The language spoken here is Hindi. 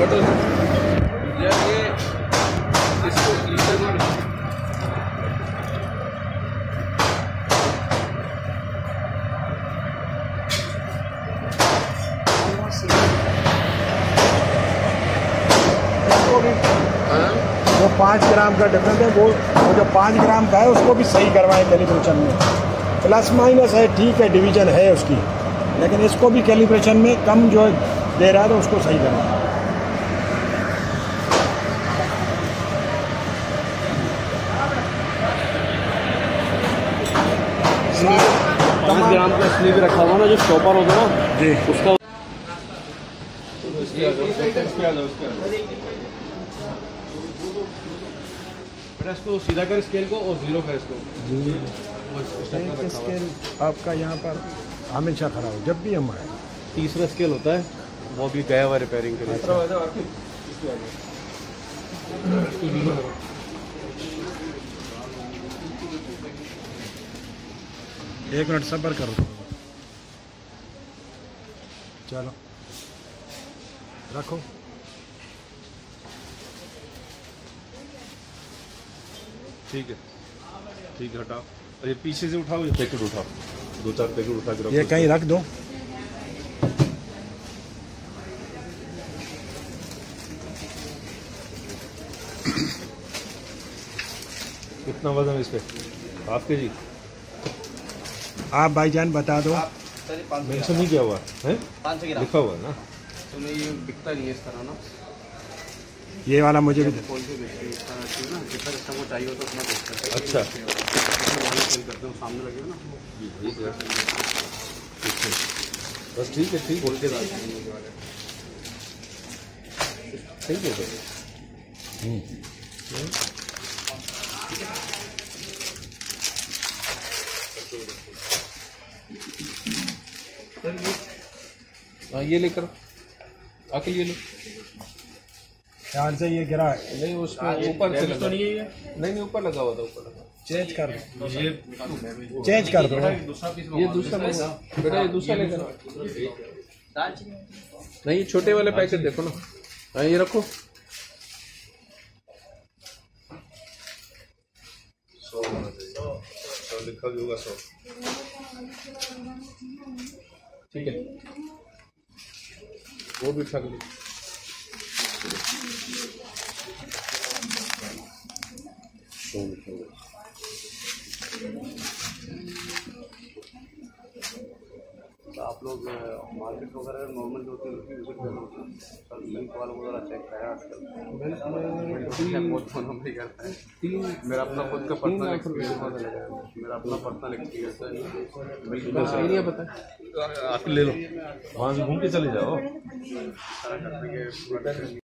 यार ये इसको वो 5 ग्राम का डिफरेंस है, वो जो 5 ग्राम का है उसको भी सही करवाएं कैलिब्रेशन में। प्लस माइनस है, ठीक है, डिवीजन है उसकी, लेकिन इसको भी कैलिब्रेशन में कम जो दे रहा है तो उसको सही करवाएं। 5 ग्राम का स्लीव रखा हुआ ना, जो स्टॉपर होता है ना जी, उसका। बेटा इसको सीधा कर स्केल को और 0 कर इसको। स्केल आपका यहाँ पर हमेशा खड़ा हो जब भी हम आए। तीसरा स्केल होता है, वो भी गया हुआ रिपेयरिंग के लिए। एक मिनट सब्र करो, चलो रखो। ठीक है, ठीक है, हटाओ। और ये पीछे से उठाओ, ये पैकेट उठाओ, 2-4 पैकेट उठा के रखो। ये कहीं रख दो। कितना वजन है इस पे? हाफ के जी? आप भाईजान बता दो। मेंशन नहीं किया हुआ है, 500 ग्राम लिखा हुआ है ना। तो ये बिकता नहीं है इस तरह ना, ये वाला मुझे भी खोल के बेचते हैं इस तरह से ना, जितना कस्टमर चाहिए होता है उतना बेचते हैं। अच्छा, सेल करते हैं, सामने लगे ना, बस ठीक है, ठीक खोल के डालते हैं ये वाले। ठीक है भाई। हाँ ये लेकर आके ये लो। ख्याल से ये गिरा है। नहीं उसमें ऊपर से तो नहीं है ये, नहीं ऊपर लगा हुआ था, ऊपर लगा। चेंज कर दो, ये चेंज कर दो। ये दूसरा बेटा, ये दूसरा लेकर नहीं, ये छोटे वाले पैकेट देखो ना। हाँ ये रखो। 100 लिखा भी होगा, 100। ठीक है, वो भी ठग ली। आप लोग मार्केट वगैरह नॉर्मल जो होती है उसकी विजिट करना होता है। सर मिल्क वालों को ज़रा चेक करें आजकल, बहुत फोन नहीं करता है। मेरा अपना खुद का पर्सनल एक्सपीरियंस है, मेरा अपना पर्सनल एक्सपीरियंस है। मिल्क का सही नहीं है, पता आप ले लो, वहाँ से घूम के चले जाओ। सारा करने के